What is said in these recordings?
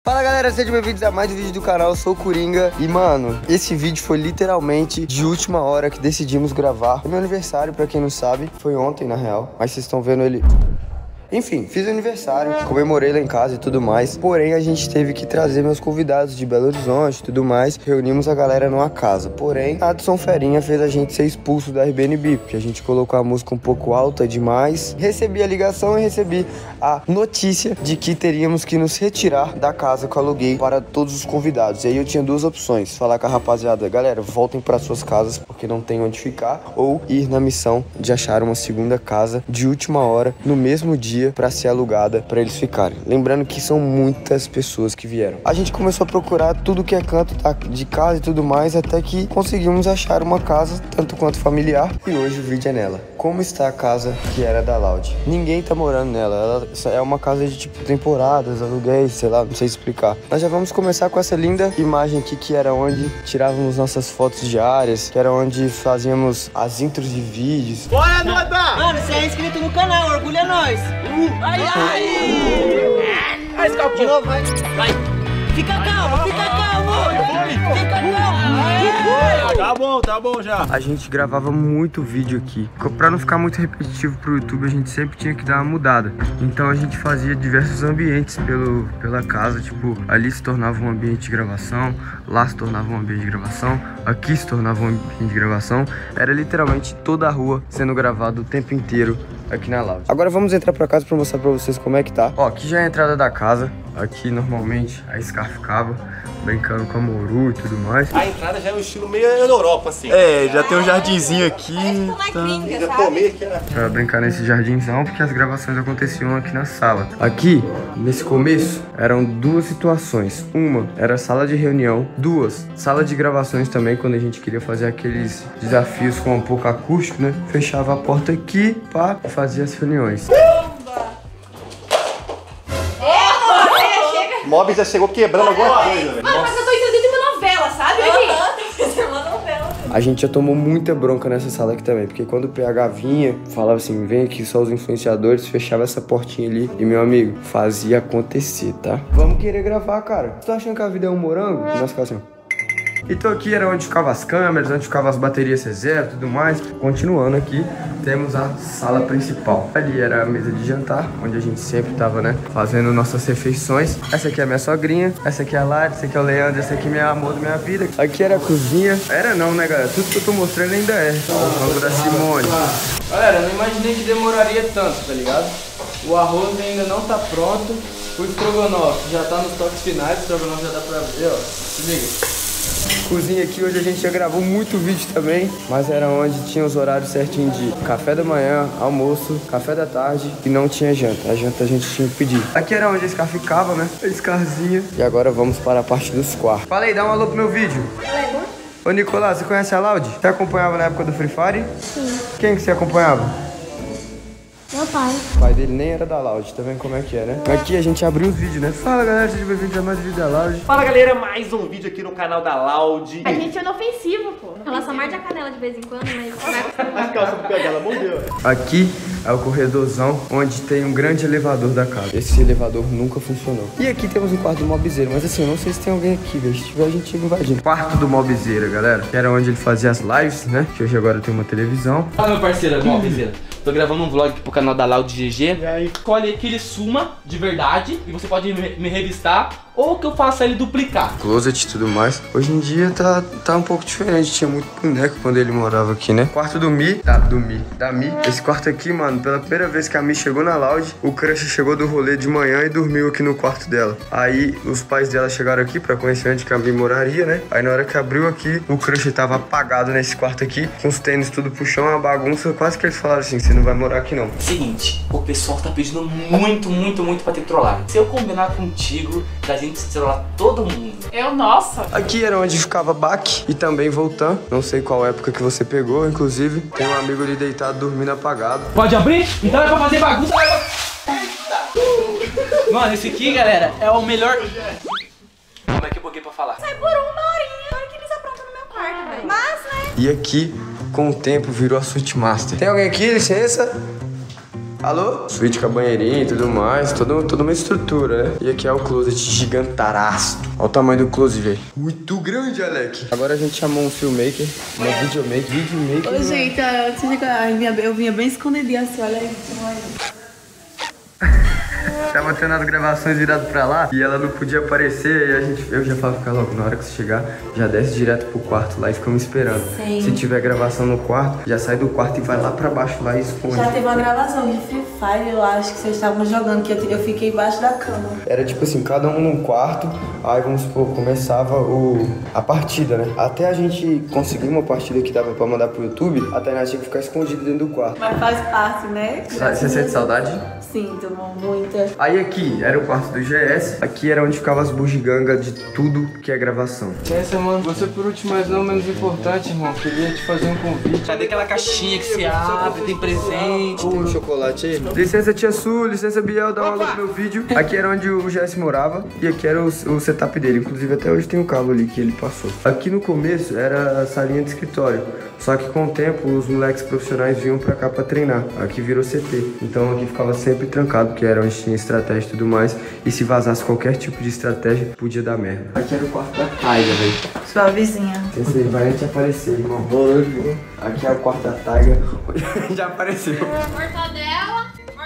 Fala galera, sejam bem-vindos a mais um vídeo do canal, eu sou o Coringa. E mano, esse vídeo foi literalmente de última hora que decidimos gravar. É meu aniversário, pra quem não sabe, foi ontem na real, mas vocês estão vendo ele... Enfim, fiz aniversário, comemorei lá em casa e tudo mais. Porém, a gente teve que trazer meus convidados de Belo Horizonte e tudo mais. Reunimos a galera numa casa. Porém, Adson Ferinha fez a gente ser expulso da Airbnb, porque a gente colocou a música um pouco alta demais. Recebi a ligação e recebi a notícia de que teríamos que nos retirar da casa que eu aluguei para todos os convidados. E aí eu tinha duas opções: falar com a rapaziada, galera, voltem para suas casas porque não tem onde ficar, ou ir na missão de achar uma segunda casa de última hora, no mesmo dia, para ser alugada para eles ficarem. Lembrando que são muitas pessoas que vieram. A gente começou a procurar tudo que é canto de casa e tudo mais, até que conseguimos achar uma casa tanto quanto familiar, e hoje o vídeo é nela. Como está a casa que era da Loud? Ninguém tá morando nela, ela é uma casa de tipo temporadas, aluguéis, sei lá, não sei explicar. Nós já vamos começar com essa linda imagem aqui, que era onde tirávamos nossas fotos diárias, que era onde fazíamos as intros de vídeos. Bora, Noda! Mano, você é inscrito no canal, orgulha nós! Ai, ai! Vai, escapou! De novo, vai! Fica calmo, fica calmo! Fica calmo! Tá bom já. A gente gravava muito vídeo aqui. Pra não ficar muito repetitivo pro YouTube, a gente sempre tinha que dar uma mudada. Então a gente fazia diversos ambientes pela casa. Tipo, ali se tornava um ambiente de gravação, lá se tornava um ambiente de gravação, aqui se tornava um ambiente de gravação. Era literalmente toda a rua sendo gravado o tempo inteiro aqui na Loud. Agora vamos entrar pra casa pra mostrar pra vocês como é que tá. Ó, aqui já é a entrada da casa. Aqui normalmente a Scar ficava brincando com a Moru e tudo mais. A entrada já é um estilo meio Europa, assim. É, já tem um jardinzinho aqui. Ainda comer aqui, né? Pra brincar nesse jardinzão, porque as gravações aconteciam aqui na sala. Aqui, nesse começo, eram duas situações. Uma era a sala de reunião. Duas, sala de gravações também, quando a gente queria fazer aqueles desafios com um pouco acústico, né? Fechava a porta aqui, pá, e fazia as reuniões. O Mob já chegou quebrando alguma coisa, velho. Mano, mas eu tô entendendo uma novela, sabe? Aqui. Uma novela. A gente já tomou muita bronca nessa sala aqui também, porque quando o PH vinha, falava assim, vem aqui só os influenciadores, fechava essa portinha ali e, meu amigo, fazia acontecer, tá? Vamos querer gravar, cara. Tu tá achando que a vida é um morango? E nós ficamos assim... Então aqui era onde ficavam as câmeras, onde ficavam as baterias C0 e tudo mais. Continuando aqui, temos a sala principal. Ali era a mesa de jantar, onde a gente sempre tava, né, fazendo nossas refeições. Essa aqui é a minha sogrinha, essa aqui é a Lari, essa aqui é o Leandro, essa aqui é meu amor da minha vida. Aqui era a cozinha. Era não, né, galera? Tudo que eu tô mostrando ainda é. O rango da Simone. Galera, eu não imaginei que demoraria tanto, tá ligado? O arroz ainda não tá pronto. O estrogonofe já tá nos toques finais. O estrogonofe já dá pra ver, ó. Se liga. Cozinha aqui, hoje a gente já gravou muito vídeo também, mas era onde tinha os horários certinho de café da manhã, almoço, café da tarde e não tinha janta. A janta a gente tinha que pedir. Aqui era onde a Scar ficava, né? A Scarzinha. E agora vamos para a parte dos quartos. Fala aí, dá um alô pro meu vídeo. Ô Nicolás, você conhece a Loud? Você acompanhava na época do Free Fire? Sim. Quem que você acompanhava? Meu pai. O pai dele nem era da Loud, tá vendo como é que é, né? Aqui a gente abriu os vídeos, né? Fala galera, sejam bem-vindos a mais um vídeo da Loud. Fala galera, mais um vídeo aqui no canal da Loud. A gente é inofensivo, pô. Ela só morde a canela de vez em quando, mas As calças pro pé dela, mordeu. Aqui é o corredorzão, onde tem um grande elevador da casa. Esse elevador nunca funcionou. E aqui temos um quarto do Mobzeiro, mas assim, eu não sei se tem alguém aqui, velho. Se tiver, a gente chega invadindo. Quarto do Mobzeiro, galera. Que era onde ele fazia as lives, né? Que hoje agora tem uma televisão. Fala, meu parceiro, Mobzeiro. Tô gravando um vlog aqui pro canal da Loud GG. E aí? Escolhe aquele suma de verdade e você pode me revistar ou que eu faça ele duplicar. Closet e tudo mais. Hoje em dia tá um pouco diferente. Tinha muito boneco quando ele morava aqui, né? Quarto do Mi. Da Mi. Esse quarto aqui, mano, pela primeira vez que a Mi chegou na Loud, o crush chegou do rolê de manhã e dormiu aqui no quarto dela. Aí os pais dela chegaram aqui pra conhecer onde que a Mi moraria, né? Aí na hora que abriu aqui, o crush tava apagado nesse quarto aqui, com os tênis tudo pro chão, uma bagunça. Quase que eles falaram assim, você não vai morar aqui não. Seguinte, o pessoal tá pedindo muito pra ter trollagem. Se eu combinar contigo, da gente trollar todo mundo. Nossa. Aqui era onde ficava Bach e também Voltan. Não sei qual época que você pegou, inclusive. Tem um amigo ali deitado dormindo apagado. Pode abrir? Então é pra fazer bagunça. Mano, esse aqui, galera, é o melhor... Como é que eu buguei pra falar? Sai por uma horinha. Olha que eles aprontam no meu quarto, velho. Mas, né? E aqui, com o tempo, virou a Suite Master. Tem alguém aqui? Licença? Alô? Suíte com a banheirinha e tudo mais, toda uma estrutura, né? E aqui é o closet gigantaraço. Olha o tamanho do closet, velho. Muito grande, Alec. Agora a gente chamou um filmmaker, uma videomaker. Ô, gente, antes de chegar, eu vinha bem escondidinha assim, olha aí. Tava tendo as gravações viradas pra lá e ela não podia aparecer. E eu já falo pra ela, logo, na hora que você chegar, já desce direto pro quarto lá e ficamos esperando. Sim. Se tiver gravação no quarto, já sai do quarto e vai lá pra baixo lá e esconde. Já teve uma gravação de Free Fire, eu acho que vocês estavam jogando, que eu fiquei embaixo da cama. Era tipo assim, cada um num quarto, aí vamos supor, começava a partida, né? Até a gente conseguir uma partida que dava pra mandar pro YouTube, a Tainá tinha que ficar escondida dentro do quarto. Mas faz parte, né? Você sente saudade? Sinto, muita. Aí aqui era o quarto do GS, aqui era onde ficava as bugigangas de tudo que é gravação. Licença, mano. Você por último, mas não menos importante, irmão. Queria te fazer um convite. Cadê aquela caixinha que se abre, tem presente? Tem um chocolate aí? Licença, tia Su, licença, Biel, dá uma olhada no meu vídeo. Aqui era onde o GS morava e aqui era o setup dele. Inclusive até hoje tem um cabo ali que ele passou. Aqui no começo era a salinha de escritório. Só que com o tempo os moleques profissionais vinham pra cá pra treinar. Aqui virou CT. Então aqui ficava sempre trancado, porque era onde tinha estratégia e tudo mais. E se vazasse qualquer tipo de estratégia, podia dar merda. Aqui era o quarto da Taiga, velho. Sua vizinha. Esse aí vai antes aparecer, irmão. Aqui é o quarto da Taiga. Já apareceu. Mortadela.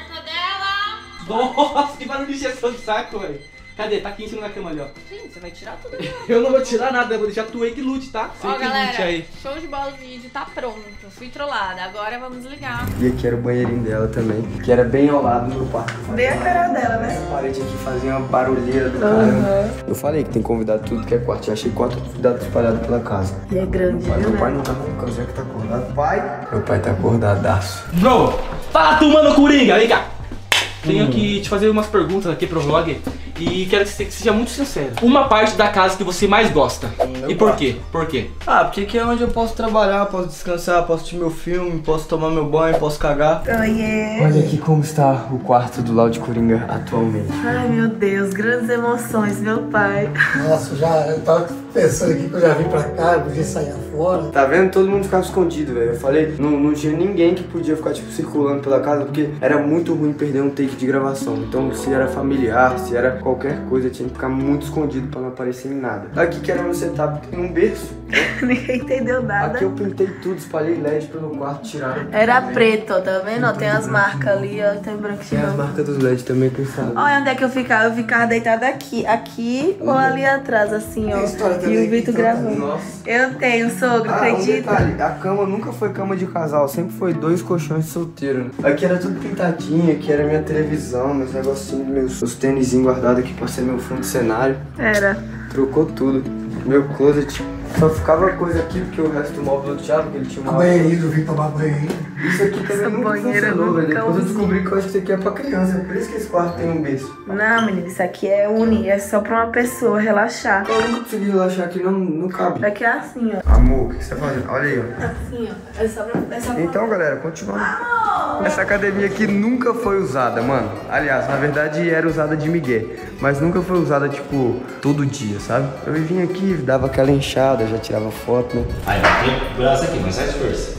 Nossa, que barulho de injeção de saco, velho. Cadê? Tá aqui em cima da cama ali, ó. Gente, você vai tirar tudo agora. Eu não vou tirar nada, eu vou deixar tu aí que lute, tá? Ó, que lute galera, aí. show de bola, o vídeo tá pronto. Fui trollada, agora vamos desligar. E aqui era o banheirinho dela também, que era bem ao lado do quarto. Bem a cara dela, né? Essa parede aqui fazia uma barulheira do caramba. Eu falei que tem convidado tudo que é quarto. Já achei 4 convidados espalhados pela casa. E é grande, Mas viu, meu pai né? não tá roncando, já que tá acordado. Pai? Meu pai tá acordadaço. Bro, fala tu, mano, Coringa, vem cá. Tenho que te fazer umas perguntas aqui pro vlog e quero que você seja muito sincero. Uma parte da casa que você mais gosta. E por quê? Por quê? Ah, porque aqui é onde eu posso trabalhar, posso descansar, posso assistir meu filme, posso tomar meu banho, posso cagar. Olha aqui como está o quarto do Lau de Coringa atualmente. Ai, meu Deus, grandes emoções, meu pai. Nossa, eu tava pensando aqui que eu já vim pra cá, eu podia sair fora. Tá vendo? Todo mundo ficava escondido, velho. Eu falei, não tinha ninguém que podia ficar, tipo, circulando pela casa, porque era muito ruim perder um take de gravação. Então, se era familiar, se era qualquer coisa, tinha que ficar muito escondido pra não aparecer em nada. Aqui que era meu setup, tem um berço. Ninguém entendeu nada. Aqui eu pintei tudo, espalhei LED pelo quarto, tiraram. Era preto, ó, tá vendo? Ó, tem as marcas ali, ó, tem Tem as branquinho. marcas dos LED também, quem sabe. Olha onde é que eu ficava. Eu ficava deitada aqui ou ali atrás, assim, ó. história E também o Vitor aqui, então, gravando. Nossa. Eu tenho, sogro, Um acredita? detalhe, a cama nunca foi cama de casal, sempre foi 2 colchões de solteiro, né? Aqui era tudo pintadinho, aqui era minha televisão, meus negocinhos, meus tênisinhos guardados aqui pra ser meu fundo de cenário. Era. Trocou tudo. Meu closet só ficava coisa aqui porque o resto do móvel do Thiago, que ele tinha A uma... banheirinha, eu vim tomar banho. Isso aqui também Essa nunca banheira funcionou, velho. nunca Depois eu usei. descobri que eu acho que isso aqui é pra criança, por isso que esse quarto tem um berço. Não, menino, isso aqui é é só pra uma pessoa relaxar. Eu nunca consegui relaxar aqui, não cabe. Daqui é assim, ó. Amor, o que você tá fazendo? Olha aí, ó. Assim, ó. É só pra... Então, galera, continuando. Essa academia aqui nunca foi usada, mano. Aliás, na verdade era usada de migué, mas nunca foi usada, tipo, todo dia, sabe? Eu vinha aqui, dava aquela enxada, já tirava foto, né? Aí, tem braço aqui, mas faz força.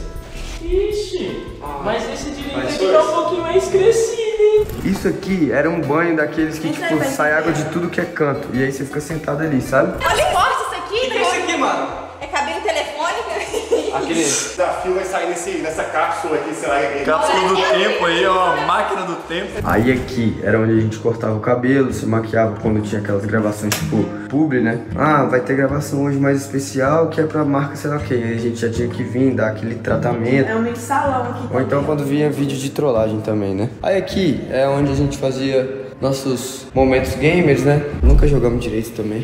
Ixi, mas esse direito Mas aqui força. tá um pouquinho mais crescido, hein? Isso aqui era um banho daqueles que, Isso aí tipo, vai sai ser água de tudo que é canto. E aí você fica sentado ali, sabe? Olha forte isso aqui, O que é isso aqui, mano? É cabine telefônica. Aquele... O desafio vai sair nessa cápsula aqui, sei lá. Cápsula do tempo aí, é uma máquina do tempo. Aí aqui era onde a gente cortava o cabelo, se maquiava quando tinha aquelas gravações, tipo, publi, né? Ah, vai ter gravação hoje mais especial, que é pra marca, sei lá o que. Aí a gente já tinha que vir, dar aquele tratamento. É um mini salão aqui. Ou então quando vinha vídeo de trollagem também, né? Aí aqui é onde a gente fazia nossos momentos gamers, né? Nunca jogamos direito também.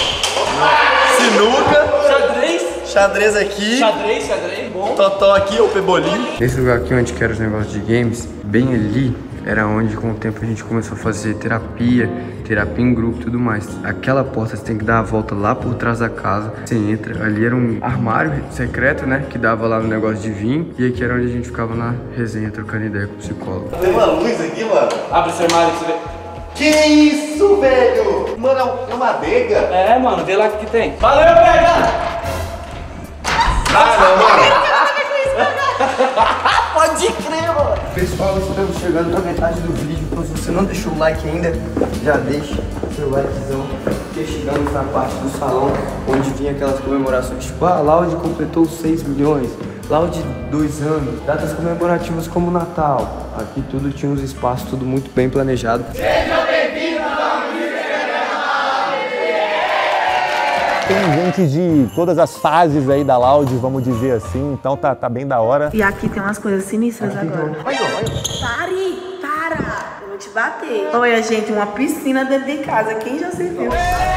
Sinuca, Xadrez, xadrez aqui, xadrez, bom. totó aqui, o pebolim. Nesse lugar aqui onde que era os negócios de games, bem ali, era onde com o tempo a gente começou a fazer terapia em grupo e tudo mais. Aquela porta você tem que dar a volta lá por trás da casa. Você entra, ali era um armário secreto, né? Que dava lá no negócio de vinho. E aqui era onde a gente ficava na resenha, trocando ideia com o psicólogo. Tem uma luz aqui, mano. Abre esse armário que você vê. Que isso, velho? Mano, é uma adega? É, mano, vê lá o que tem. Valeu, pega! Ah, não, mano. Pode crer, mano. Pessoal, estamos chegando na metade do vídeo, então se você não deixou o like ainda, já deixa seu likezão. Porque chegamos na parte do salão, onde vinha aquelas comemorações, tipo, a Loud completou 6 milhões, Loud 2 anos, datas comemorativas como o Natal. Aqui tudo tinha uns espaços, tudo muito bem planejado. Sejam bem-vindos ao Tem gente de todas as fases aí da Loud, vamos dizer assim, então tá bem da hora. E aqui tem umas coisas sinistras agora. Olha. Para! Eu vou te bater. Olha, gente, uma piscina dentro de casa. Quem já serviu?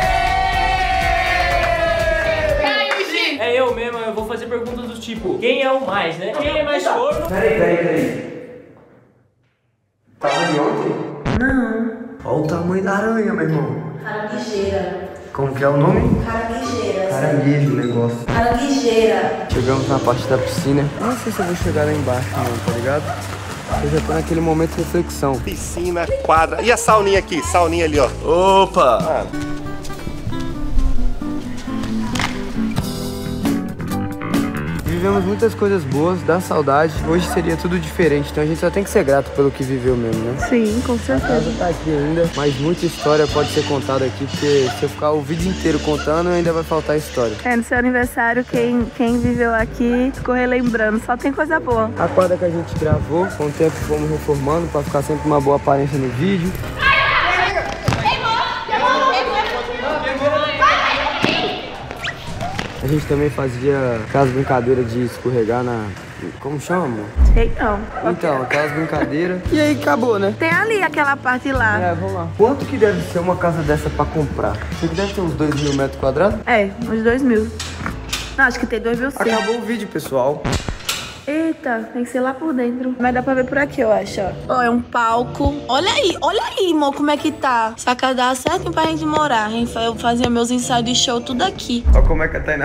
É eu mesmo, eu vou fazer perguntas do tipo, quem é o mais, né? Quem é mais corno? Peraí. Tava de ontem? Não. Olha o tamanho da aranha, meu irmão. Caranguejeira. Como que é o nome? Caranguejeira. Caranguejo o negócio. Caranguejeira. Chegamos na parte da piscina. Não sei se eu vou chegar lá embaixo não, tá ligado? Eu já tô naquele momento de reflexão. Piscina, quadra. E a sauninha aqui? Sauninha ali, ó. Opa! Vivemos muitas coisas boas, dá saudade. Hoje seria tudo diferente, então a gente só tem que ser grato pelo que viveu mesmo, né? Sim, com A casa tá aqui ainda, mas muita história pode ser contada aqui, porque se eu ficar o vídeo inteiro contando, ainda vai faltar história. No seu aniversário, quem viveu aqui ficou relembrando, só tem coisa boa. A quadra que a gente gravou, com o tempo fomos reformando pra ficar sempre uma boa aparência no vídeo. A gente também fazia aquelas brincadeiras de escorregar na... Como chama, amor? Sei não. Então, aquelas brincadeiras. E aí acabou, né? Tem ali aquela parte lá. Vamos lá. Quanto que deve ser uma casa dessa pra comprar? Acho que deve ter uns 2.000 metros quadrados. Uns 2.000. Não, acho que tem 2.000 sim. Acabou o vídeo, pessoal. Eita, tem que ser lá por dentro. Mas dá pra ver por aqui, eu acho, ó. Ó, é um palco. Olha aí, amor, como é que tá. Essa casa dá certo pra gente morar, hein? Eu fazia meus ensaios de show tudo aqui. Olha como é que a Tainá...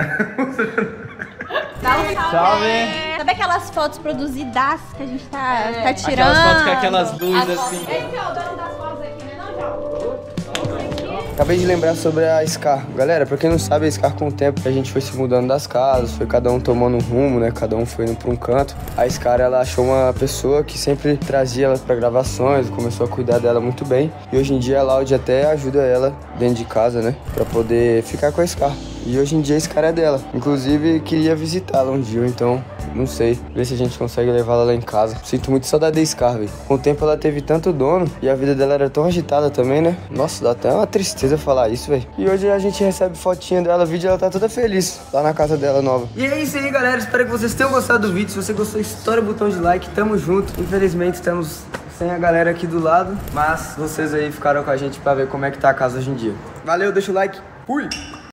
Salve! Sabe aquelas fotos produzidas que a gente tá tirando? Aquelas fotos com aquelas luzes assim. Esse é o dono das fotos aqui, né, não, João? Acabei de lembrar sobre a Scar. Galera, pra quem não sabe, a Scar com o tempo a gente foi se mudando das casas, foi cada um tomando um rumo, né? Cada um foi indo pra um canto. A Scar, ela achou uma pessoa que sempre trazia ela pra gravações, começou a cuidar dela muito bem. E hoje em dia a Loud até ajuda ela dentro de casa, né? Pra poder ficar com a Scar. E hoje em dia a Scar é dela. Inclusive, queria visitá-la um dia, então... Não sei, ver se a gente consegue levá-la lá em casa. Sinto muito saudade da Scar, velho. Com o tempo ela teve tanto dono e a vida dela era tão agitada também, né? Nossa, dá até uma tristeza falar isso, velho. E hoje a gente recebe fotinha dela, vídeo, ela tá toda feliz lá na casa dela nova. E é isso aí, galera. Espero que vocês tenham gostado do vídeo. Se você gostou, estoura o botão de like. Tamo junto. Infelizmente, estamos sem a galera aqui do lado, mas vocês aí ficaram com a gente pra ver como é que tá a casa hoje em dia. Valeu, deixa o like. Fui!